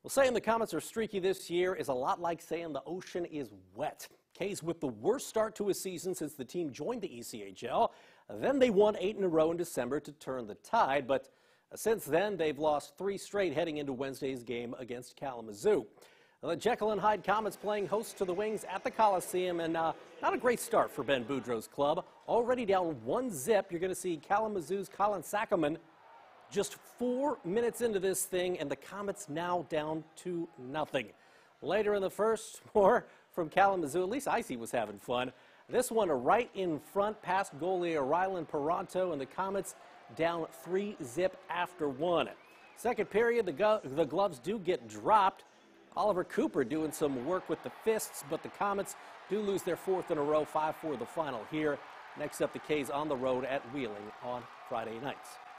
Well, saying the Comets are streaky this year is a lot like saying the ocean is wet. K's with the worst start to a season since the team joined the ECHL. Then they won 8 in a row in December to turn the tide, but since then they've lost 3 straight heading into Wednesday's game against Kalamazoo. The Jekyll and Hyde Comets playing host to the Wings at the Coliseum, and not a great start for Ben Boudreau's club. Already down 1-0, you're going to see Kalamazoo's Colin Sackerman just 4 minutes into this thing, and the Comets now down 2-0. Later in the first, more from Kalamazoo. At least Icy was having fun. This one right in front past goalie Rylan Peranto, and the Comets down 3-0 after 1. Second period, the gloves do get dropped. Oliver Cooper doing some work with the fists, but the Comets do lose their 4th in a row, 5-4 the final here. Next up, the K's on the road at Wheeling on Friday nights.